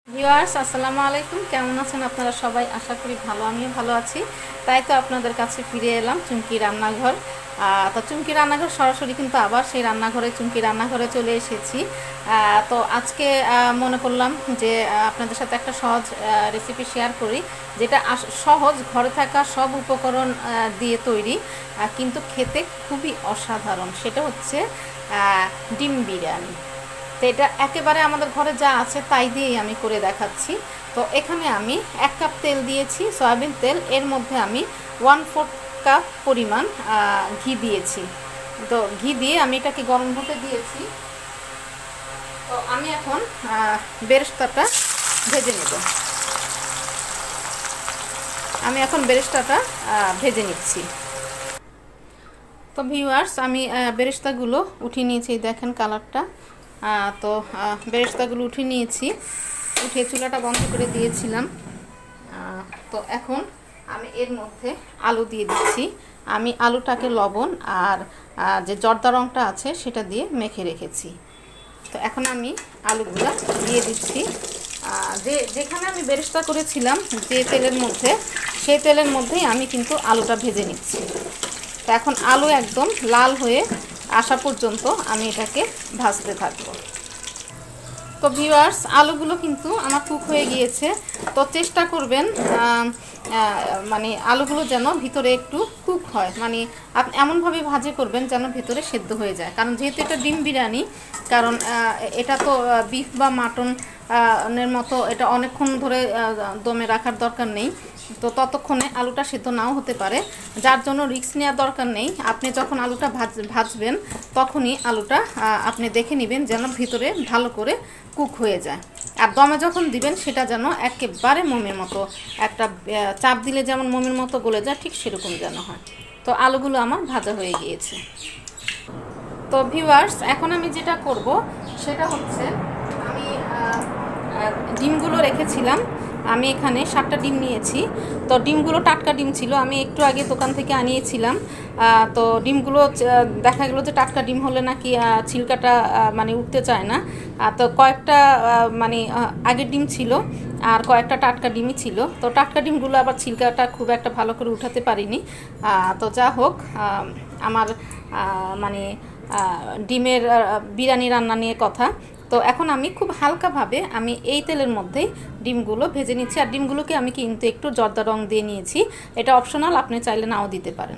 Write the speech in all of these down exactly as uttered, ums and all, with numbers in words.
Viewers আসসালামু আলাইকুম, কেমন আছেন আপনারা সবাই? আশা করি ভালো, আমিও ভালো আছি। তাই তো আপনাদের কাছে ফিরে এলাম চুমকি রান্নাঘর। তো চুমকি রান্নাঘর সরাসরি কিন্তু আবার সেই রান্নাঘরে চুমকি রান্নাঘরে চলে এসেছি। তো আজকে মনে করলাম যে আপনাদের সাথে একটা সহজ রেসিপি শেয়ার করি, যেটা সহজ, ঘরে থাকা সব উপকরণ দিয়ে তৈরি, কিন্তু খেতে খুবই অসাধারণ। সেটা হচ্ছে ডিম বিরিয়ানি। তো এটা একেবারে আমাদের ঘরে যা আছে তাই দিয়েই আমি করে দেখাচ্ছি। তো এখানে আমি এক কাপ তেল দিয়েছি, সয়াবিন তেল। এর মধ্যে আমি ওয়ান ফোর্থ কাপ পরিমাণ ঘি দিয়েছি। তো ঘি দিয়ে আমি এটাকে গরম হতে দিয়েছি। তো আমি এখন বেরেস্তাটা ভেজে নেব। আমি এখন বেরেস্তাটা ভেজে নিচ্ছি। তো ভিউয়ার্স, আমি বেরেস্তাগুলো উঠিয়ে নিয়েছি, দেখেন কালারটা। তো বেরেস্তাগুলো উঠিয়ে নিয়েছি, উঠিয়ে চুলাটা বন্ধ করে দিয়েছিলাম। তো এখন আমি এর মধ্যে আলু দিয়ে দিচ্ছি। আমি আলুটাকে লবণ আর যে জর্দা রঙটা আছে সেটা দিয়ে মেখে রেখেছি। তো এখন আমি আলুগুলো দিয়ে দিচ্ছি। যে যেখানে আমি বেরেস্তা করেছিলাম যে তেলের মধ্যে, সেই তেলের মধ্যেই আমি কিন্তু আলুটা ভেজে নিচ্ছি। তো এখন আলু একদম লাল হয়ে আসা পর্যন্ত আমি এটাকে ভাজতে থাকবো। তো ভিউয়ার্স, আলুগুলো কিন্তু আমার কুক হয়ে গিয়েছে। তো চেষ্টা করবেন মানে আলুগুলো যেন ভিতরে একটু কুক হয়, মানে আপনি এমনভাবে ভাজি করবেন যেন ভিতরে সেদ্ধ হয়ে যায়। কারণ যেহেতু এটা ডিম বিরিয়ানি, কারণ এটা তো বিফ বা মাটন এর মতো এটা অনেকক্ষণ ধরে দমে রাখার দরকার নেই। তো ততক্ষণে আলুটা সেদ্ধ নাও হতে পারে, যার জন্য রিস্ক নেওয়ার দরকার নেই। আপনি যখন আলুটা ভাজ ভাজবেন তখনই আলুটা আপনি দেখে নেবেন যেন ভিতরে ভালো করে কুক হয়ে যায়। আর দমে যখন দিবেন সেটা যেন একেবারে মোমের মতো, একটা চাপ দিলে যেমন মোমের মতো গলে যায়, ঠিক সেরকম যেন হয়। তো আলুগুলো আমার ভাজা হয়ে গিয়েছে। তো ভিউয়ার্স, এখন আমি যেটা করব সেটা হচ্ছে, আমি ডিমগুলো রেখেছিলাম। আমি এখানে সাতটা ডিম নিয়েছি। তো ডিমগুলো টাটকা ডিম ছিল, আমি একটু আগে দোকান থেকে আনিয়েছিলাম। তো ডিমগুলো দেখা গেলো যে টাটকা ডিম হলে নাকি ছিলকাটা মানে উঠতে চায় না। তো কয়েকটা মানে আগের ডিম ছিল আর কয়েকটা টাটকা ডিমই ছিল। তো টাটকা ডিমগুলো আবার ছিলকাটা খুব একটা ভালো করে উঠাতে পারিনি। তো যা হোক, আমার মানে ডিমের বিরিয়ানি রান্না নিয়ে কথা। তো এখন আমি খুব হালকাভাবে আমি এই তেলের মধ্যেই ডিমগুলো ভেজে নিচ্ছি। আর ডিমগুলোকে আমি কিন্তু একটু জর্দা রং দিয়ে নিয়েছি, এটা অপশনাল, আপনি চাইলে নাও দিতে পারেন।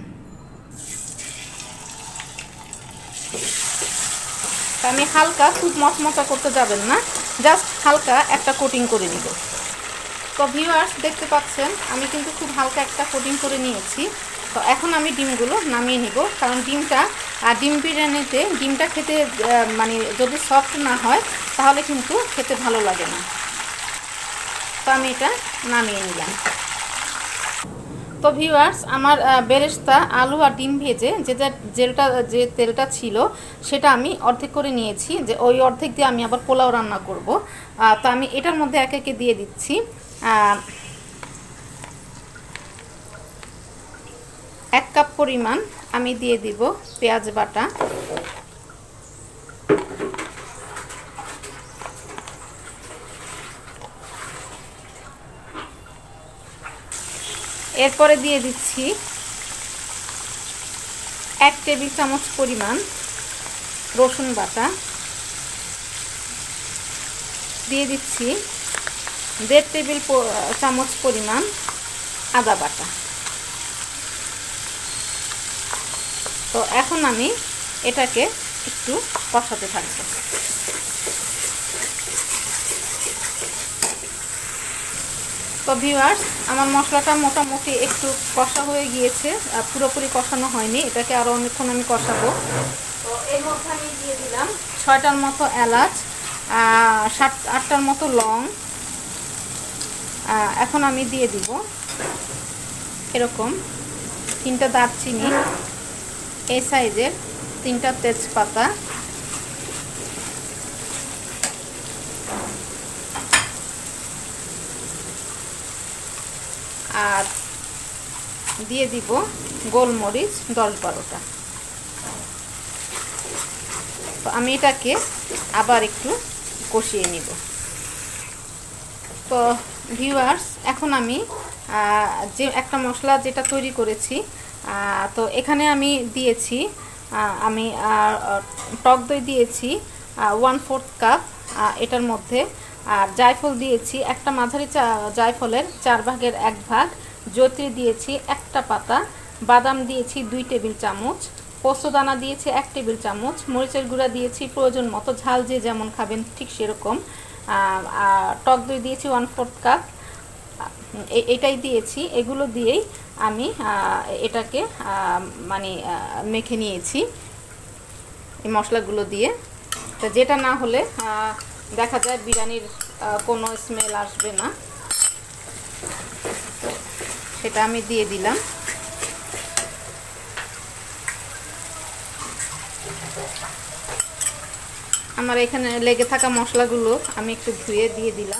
আমি হালকা, খুব মচমচা করতে যাবেন না, জাস্ট হালকা একটা কোটিং করে নিব। তো ভিউয়ার্স, দেখতে পাচ্ছেন আমি কিন্তু খুব হালকা একটা কোটিং করে নিয়েছি। তো এখন আমি ডিমগুলো নামিয়ে নিব, কারণ ডিমটা ডিম বিরিয়ানিতে ডিমটা খেতে মানে যদি সফট না হয় তাহলে কিন্তু খেতে ভালো লাগে না। তো আমি এটা নামিয়ে নিলাম। তো ভিউয়ার্স, আমার বেরেস্তা, আলু আর ডিম ভেজে যে জেলটা যে তেলটা ছিল সেটা আমি অর্ধেক করে নিয়েছি, যে ওই অর্ধেক দিয়ে আমি আবার পোলাও রান্না করব। তো আমি এটার মধ্যে এক একে দিয়ে দিচ্ছি। এক কাপ পরিমাণ আমি দিয়ে দিব পেঁয়াজ বাটা, এরপরে দিয়ে দিচ্ছি এক টেবিল চামচ পরিমাণ রসুন বাটা, দিয়ে দিচ্ছি দেড় টেবিল চামচ পরিমাণ আদা বাটা। তো এখন আমি এটাকে একটু কষাতে থাকবো। তো ভিউয়ার্স, আমার মশলাটা মোটামুটি একটু কষা হয়ে গিয়েছে, পুরোপুরি কষানো হয়নি, এটাকে আরও অনেকক্ষণ আমি কষাবো। তো এর মধ্যে আমি দিয়ে দিলাম ছয়টার মতো এলাচ, সাত আটটার মতো লং। এখন আমি দিয়ে দিব এরকম তিনটা দারচিনি, এই সাইজের তিনটা তেজপাতা, আর দিয়ে দিব গোলমরিচ দশ বারোটা। তো আমি এটাকে আবার একটু কষিয়ে নিব। তো ভিউয়ার্স, এখন আমি যে একটা মশলা যেটা তৈরি করেছি, তো এখানে আমি দিয়েছি, আমি টক দই দিয়েছি ওয়ান ফোর্থ কাপ এটার মধ্যে, আর জায়ফল দিয়েছি একটা মাঝারি জায়ফলের চার ভাগের এক ভাগ, জয়ত্রী দিয়েছি একটা পাতা, বাদাম দিয়েছি দুই টেবিল চামচ, পোস্তদানা দিয়েছি এক টেবিল চামচ, মরিচের গুঁড়া দিয়েছি প্রয়োজন মতো, ঝাল যে যেমন খাবেন ঠিক সেরকম, টক দই দিয়েছি ওয়ান ফোর্থ কাপ, এটাই দিয়েছি। এগুলো দিয়েই আমি এটাকে মানে মেখে নিয়েছি এই মশলাগুলো দিয়ে। তো যেটা না হলে দেখা যায় বিরিয়ানির কোনো স্মেল আসবে না, সেটা আমি দিয়ে দিলাম। আমার এখানে লেগে থাকা মশলাগুলো আমি একটু ধুয়ে দিয়ে দিলাম।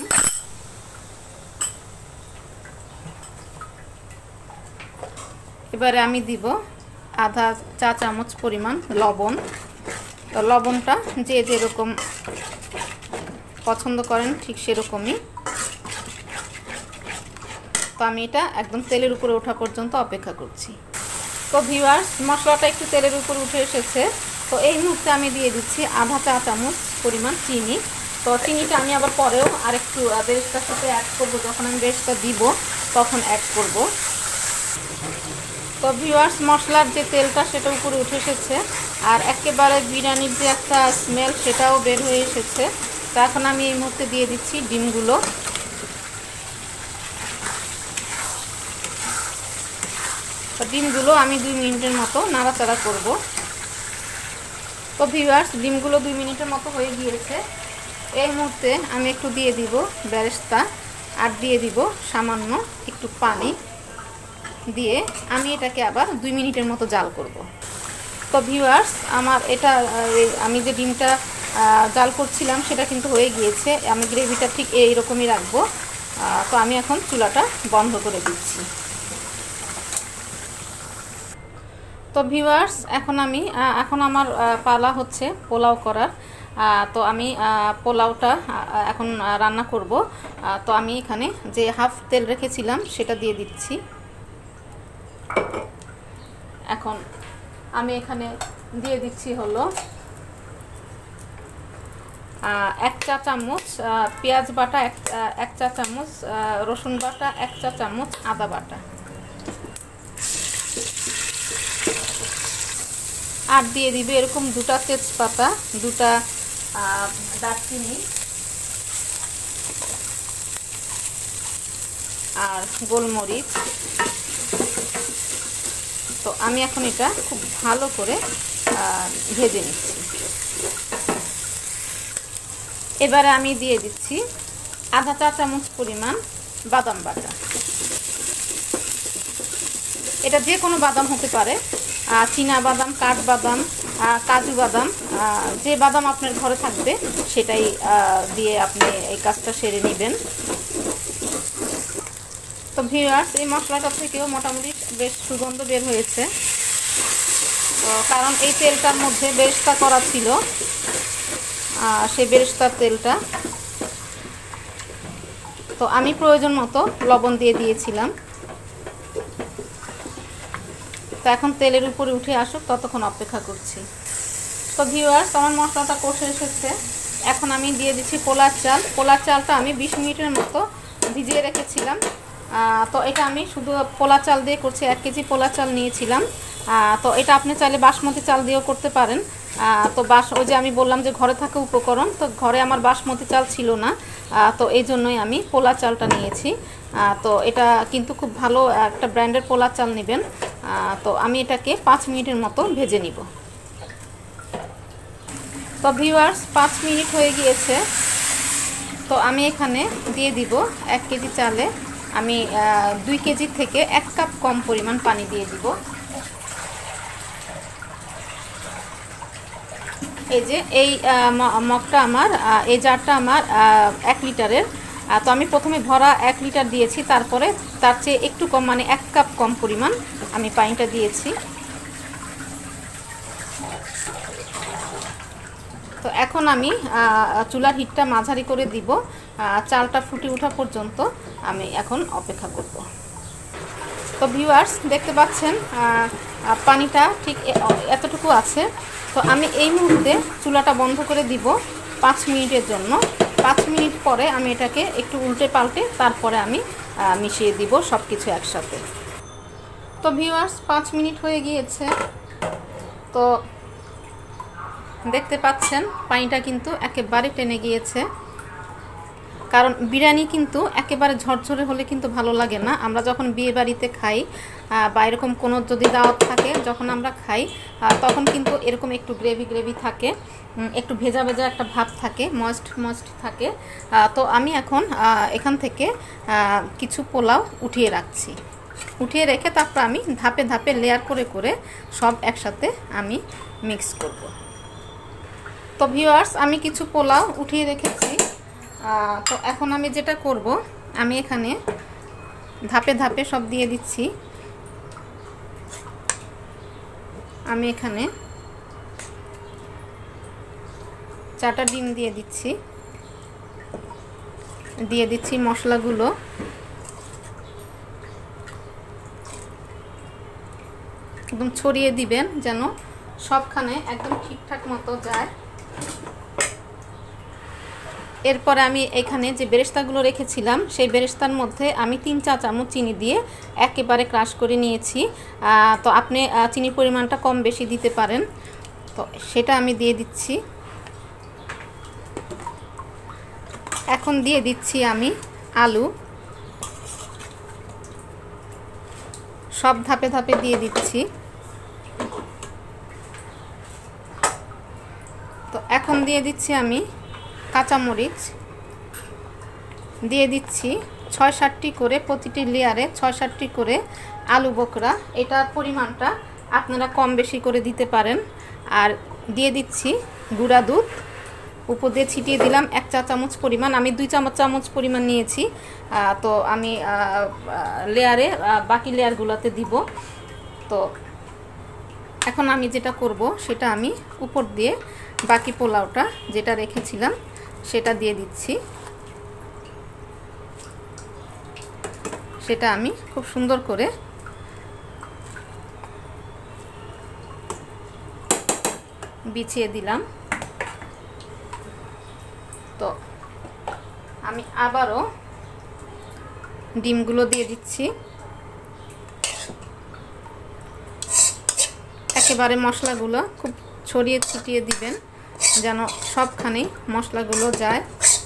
এবারে আমি দিব আধা চা চামচ পরিমাণ লবণ। তো লবণটা যে যেরকম পছন্দ করেন ঠিক সেরকমই। তো আমি এটা একদম তেলের উপরে ওঠা পর্যন্ত অপেক্ষা করছি। তো ভিউয়ার্স, মশলাটা একটু তেলের উপরে উঠে এসেছে। তো এই মুহূর্তে আমি দিয়ে দিচ্ছি আধা চা চামচ পরিমাণ চিনি। তো চিনিটা আমি আবার পরেও আরেকটু বেরেস্তার সাথে অ্যাড করব, যখন আমি বেরেস্তা দিব তখন অ্যাড করব। তো ভিউয়ার্স, মশলার যে তেলটা সেটা উপরে উঠে এসেছে, আর একেবারে বিরিয়ানির যে একটা স্মেল সেটাও বের হয়ে এসেছে। তো এখন আমি এই মুহূর্তে দিয়ে দিচ্ছি ডিমগুলো। তো ডিমগুলো আমি দুই মিনিটের মতো নাড়াচাড়া করব। তো ভিউয়ার্স, ডিমগুলো দুই মিনিটের মতো হয়ে গিয়েছে। এই মুহূর্তে আমি একটু দিয়ে দিব বেরেস্তা, আর দিয়ে দিব সামান্য একটু পানি দিয়ে আমি এটাকে আবার দুই মিনিটের মতো জাল করব। তো ভিউয়ার্স, আমার এটা আমি যে ডিমটা জাল করছিলাম সেটা কিন্তু হয়ে গিয়েছে। আমি গ্রেভিটা ঠিক এইরকমই রাখবো। তো আমি এখন চুলাটা বন্ধ করে দিচ্ছি। তো ভিউয়ার্স, এখন আমি এখন আমার পালা হচ্ছে পোলাও করার। তো আমি পোলাওটা এখন রান্না করব। তো আমি এখানে যে হাফ তেল রেখেছিলাম সেটা দিয়ে দিচ্ছি। এখন আমি এখানে দিয়ে দিচ্ছি হলো এক চা চামচ পেঁয়াজ বাটা, এক এক চা চামচ রসুন বাটা, এক চা চামচ আদা বাটা, আর দিয়ে দিবে এরকম দুটা তেজপাতা, দুটা দারচিনি, আর গোলমরিচ। তো আমি এখন এটা খুব ভালো করে ভেজে নিচ্ছি। এবারে আমি দিয়ে দিচ্ছি আধা চা চামচ পরিমাণ বাদাম বাটা। এটা যে কোনো বাদাম হতে পারে, চীনা বাদাম, কাঠবাদাম, কাজু বাদাম, যে বাদাম আপনার ঘরে থাকবে সেটাই দিয়ে আপনি এই কাজটা সেরে নেবেন। তো ভিউয়ার্স, এই মশলাটা থেকেও মোটামুটি বেশ সুগন্ধ বের হয়েছে, তো কারণ এই তেলটার মধ্যে বেরেস্তা করা ছিল, সেই বেরেস্তার তেলটা। তো আমি প্রয়োজন মতো লবণ দিয়ে দিয়েছিলাম। তো এখন তেলের উপরে উঠে আসুক, ততক্ষণ অপেক্ষা করছি। তো ভিউয়ার্স, আমার মশলাটা কষে এসেছে। এখন আমি দিয়ে দিচ্ছি পোলার চাল। পোলার চালটা আমি বিশ মিনিটের মতো ভিজিয়ে রেখেছিলাম। তো এটা আমি শুধু পোলা চাল দিয়ে করছি, এক কেজি পোলা চাল নিয়েছিলাম। তো এটা আপনি চাইলে বাসমতি চাল দিয়েও করতে পারেন। তো বাস ওই যে আমি বললাম যে ঘরে থাকা উপকরণ, তো ঘরে আমার বাসমতি চাল ছিল না, তো এই জন্যই আমি পোলা চালটা নিয়েছি। তো এটা কিন্তু খুব ভালো একটা ব্র্যান্ডের পোলা চাল নেবেন। তো আমি এটাকে পাঁচ মিনিটের মতো ভেজে নিব। তো ভিউয়ার্স, পাঁচ মিনিট হয়ে গিয়েছে। তো আমি এখানে দিয়ে দিব এক কেজি চালে আমি দুই কেজি থেকে এক কাপ কম পরিমাণ পানি দিয়ে দিব। এই যে এই মগটা আমার, এই জারটা আমার এক লিটারের। তো আমি প্রথমে ভরা এক লিটার দিয়েছি, তারপরে তার চেয়ে একটু কম মানে এক কাপ কম পরিমাণ আমি পানিটা দিয়েছি। তো এখন আমি চুলার হিটটা মাঝারি করে দিব। চালটা ফুটে ওঠা পর্যন্ত আমি এখন অপেক্ষা করব। তো ভিউয়ার্স দেখতে পাচ্ছেন পানিটা ঠিক এতটুকু আছে। তো আমি এই মুহূর্তে চুলাটা বন্ধ করে দিব পাঁচ মিনিটের জন্য। পাঁচ মিনিট পরে আমি এটাকে একটু উল্টে পাল্টে তারপরে আমি মিশিয়ে দিব সব কিছু একসাথে। তো ভিউয়ার্স পাঁচ মিনিট হয়ে গিয়েছে। তো দেখতে পাচ্ছেন পানিটা কিন্তু একেবারে টেনে গিয়েছে, কারণ বিরিয়ানি কিন্তু একেবারে ঝরঝরে হলে কিন্তু ভালো লাগে না। আমরা যখন বিয়ে বাড়িতে খাই বা এরকম কোনো যদি দাওয়াত থাকে যখন আমরা খাই তখন কিন্তু এরকম একটু গ্রেভি গ্রেভি থাকে, একটু ভেজা ভেজা একটা ভাব থাকে, ময়েস্ট ময়েস্ট থাকে। তো আমি এখন এখান থেকে কিছু পোলাও উঠিয়ে রাখছি। উঠিয়ে রেখে তারপর আমি ধাপে ধাপে লেয়ার করে করে সব একসাথে আমি মিক্স করব। তো ভিউয়ার্স আমি কিছু পোলাও উঠিয়ে রেখেছি। তো এখন আমি যেটা করব, আমি এখানে ধাপে ধাপে সব দিয়ে দিচ্ছি। আমি এখানে চারটা ডিম দিয়ে দিচ্ছি, দিয়ে দিচ্ছি মশলাগুলো। একদম ছড়িয়ে দিবেন যেন সবখানে একদম ঠিকঠাক মতো যায়। এরপরে আমি এখানে যে বেরেস্তাগুলো রেখেছিলাম সেই বেরেস্তার মধ্যে আমি তিন চা চামচ চিনি দিয়ে একেবারে ক্রাশ করে নিয়েছি। তো আপনি চিনির পরিমাণটা কম বেশি দিতে পারেন। তো সেটা আমি দিয়ে দিচ্ছি। এখন দিয়ে দিচ্ছি আমি আলু, সব ধাপে ধাপে দিয়ে দিচ্ছি। তো এখন দিয়ে দিচ্ছি আমি কাঁচামরিচ, দিয়ে দিচ্ছি ছয় সাতটি করে, প্রতিটি লেয়ারে ছয় সাতটি করে আলু বোখরা। এটার পরিমাণটা আপনারা কম বেশি করে দিতে পারেন। আর দিয়ে দিচ্ছি গুঁড়া দুধ, উপর দিয়ে ছিটিয়ে দিলাম এক চা চামচ পরিমাণ। আমি দুই চামচ চামচ পরিমাণ নিয়েছি। তো আমি লেয়ারে বাকি লেয়ারগুলোতে দিব। তো এখন আমি যেটা করব সেটা আমি উপর দিয়ে বাকি পোলাওটা যেটা রেখেছিলাম সেটা দিয়ে দিচ্ছি। সেটা আমি খুব সুন্দর করে বিছিয়ে দিলাম। তো আমি আবারও ডিমগুলো দিয়ে দিচ্ছি। একেবারে মশলাগুলো খুব ছড়িয়ে ছিটিয়ে দিবেন যেন সবখানেই মশলাগুলো যায়।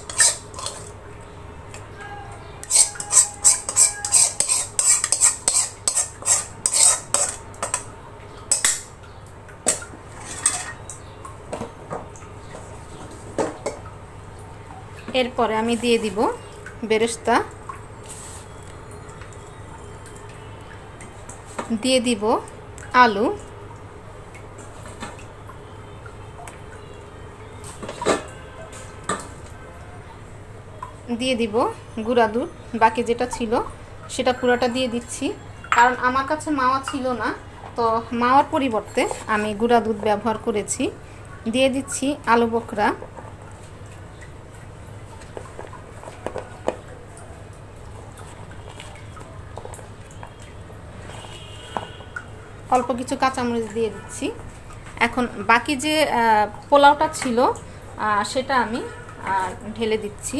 এরপরে আমি দিয়ে দিব বেরেস্তা, দিয়ে দিব আলু, দিয়ে দিব গুঁড়া দুধ। বাকি যেটা ছিল সেটা পুরোটা দিয়ে দিচ্ছি, কারণ আমার কাছে মাওয়া ছিল না। তো মাওয়ার পরিবর্তে আমি গুঁড়া দুধ ব্যবহার করেছি। দিয়ে দিচ্ছি আলু বোখরা, অল্প কিছু কাঁচামরিচ দিয়ে দিচ্ছি। এখন বাকি যে পোলাওটা ছিল সেটা আমি ঢেলে দিচ্ছি।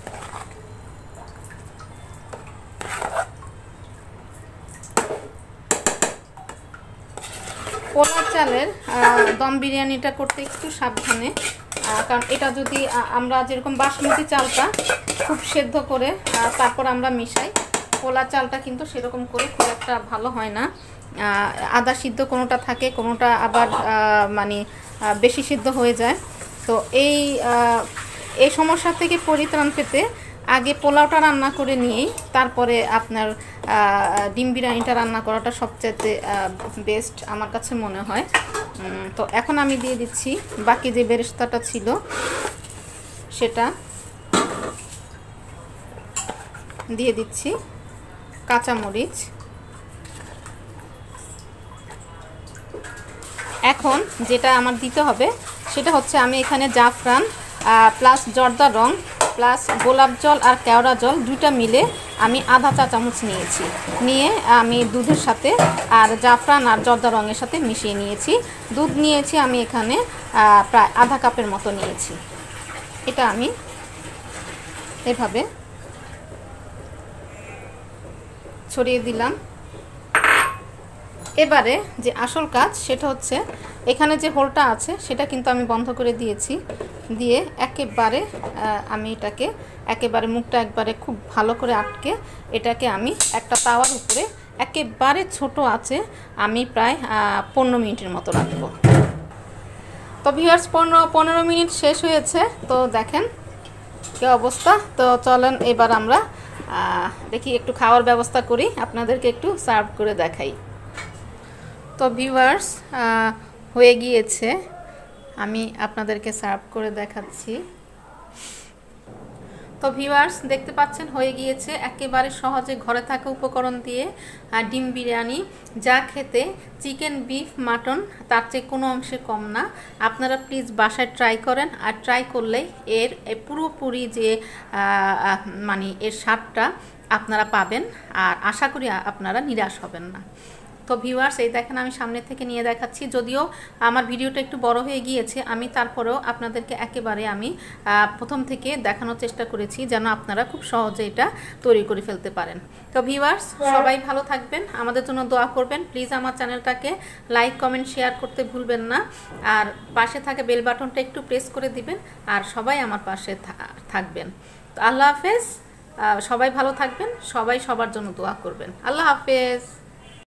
পোলাও চালের দম বিরিয়ানিটা করতে একটু সাবধানে, কারণ এটা যদি আমরা যেরকম বাসমতি চালটা খুব সেদ্ধ করে তারপর আমরা মিশাই, পোলা চালটা কিন্তু সেরকম করে খুব একটা ভালো হয় না। আদা সিদ্ধ কোনোটা থাকে, কোনোটা আবার মানে বেশি সিদ্ধ হয়ে যায়। তো এই এই সমস্যা থেকে পরিত্রাণ পেতে আগে পোলাওটা রান্না করে নিয়েই তারপরে আপনার ডিম বিরিয়ানিটা রান্না করাটা সবচেয়ে বেস্ট আমার কাছে মনে হয়। তো এখন আমি দিয়ে দিচ্ছি বাকি যে বেরেস্তাটা ছিল সেটা দিয়ে দিচ্ছি, কাঁচামরিচ। এখন যেটা আমার দিতে হবে সেটা হচ্ছে আমি এখানে জাফরান প্লাস জর্দা রং প্লাস গোলাপ জল আর কেওড়া জল দুইটা মিলে আমি আধা চা চামচ নিয়েছি, নিয়ে আমি দুধের সাথে আর জাফরান আর জর্দা রঙের সাথে মিশিয়ে নিয়েছি। দুধ নিয়েছি আমি এখানে প্রায় আধা কাপের মতো নিয়েছি। এটা আমি এভাবে ছড়িয়ে দিলাম। এবারে যে আসল কাজ সেটা হচ্ছে এখানে যে হোলটা আছে সেটা কিন্তু আমি বন্ধ করে দিয়েছি, দিয়ে একেবারে আমি এটাকে একেবারে মুখটা একবারে খুব ভালো করে আটকে এটাকে আমি একটা তাওয়ার উপরে একেবারে ছোট আছে আমি প্রায় পনেরো মিনিটের মতো রাখবো। তো ভিউয়ার্স পনেরো পনেরো মিনিট শেষ হয়েছে, তো দেখেন কি অবস্থা। তো চলেন এবার আমরা দেখি একটু খাওয়ার ব্যবস্থা করি, আপনাদেরকে একটু সার্ভ করে দেখাই। তো ভিউয়ার্স হয়ে গিয়েছে, আমি আপনাদেরকে সার্ভ করে দেখাচ্ছি। তো ভিউয়ার্স দেখতে পাচ্ছেন হয়ে গিয়েছে একেবারে সহজে ঘরে থাকা উপকরণ দিয়ে ডিম বিরিয়ানি, যা খেতে চিকেন, বিফ, মাটন তার চেয়ে কোনো অংশে কম না। আপনারা প্লিজ বাসায় ট্রাই করেন, আর ট্রাই করলেই এর পুরোপুরি যে মানে এর স্বাদটা আপনারা পাবেন, আর আশা করি আপনারা নিরাশ হবেন না। তো ভিউয়ার্স এই দেখেন আমি সামনে থেকে নিয়ে দেখাচ্ছি, যদিও আমার ভিডিওটা একটু বড় হয়ে গিয়েছে, আমি তারপরেও আপনাদেরকে একেবারে আমি প্রথম থেকে দেখানোর চেষ্টা করেছি যেন আপনারা খুব সহজে এটা তৈরি করে ফেলতে পারেন। তো ভিউয়ার্স সবাই ভালো থাকবেন, আমাদের জন্য দোয়া করবেন, প্লিজ আমার চ্যানেলটাকে লাইক, কমেন্ট, শেয়ার করতে ভুলবেন না, আর পাশে থাকা বেল বাটনটা একটু প্রেস করে দিবেন, আর সবাই আমার পাশে থাকবেন। তো আল্লাহ হাফেজ, সবাই ভালো থাকবেন, সবাই সবার জন্য দোয়া করবেন। আল্লাহ হাফেজ।